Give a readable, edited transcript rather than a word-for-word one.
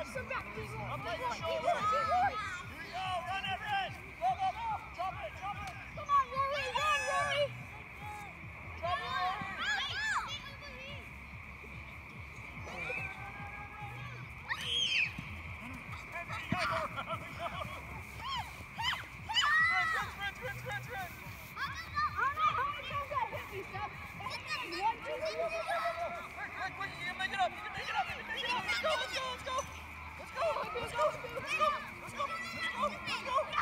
Some back, keep going. Okay, Keep going, shoulder. keep going. Here we go, run it, Red. Go, go, go. Drop it, drop it. Come on, Rory, Rory.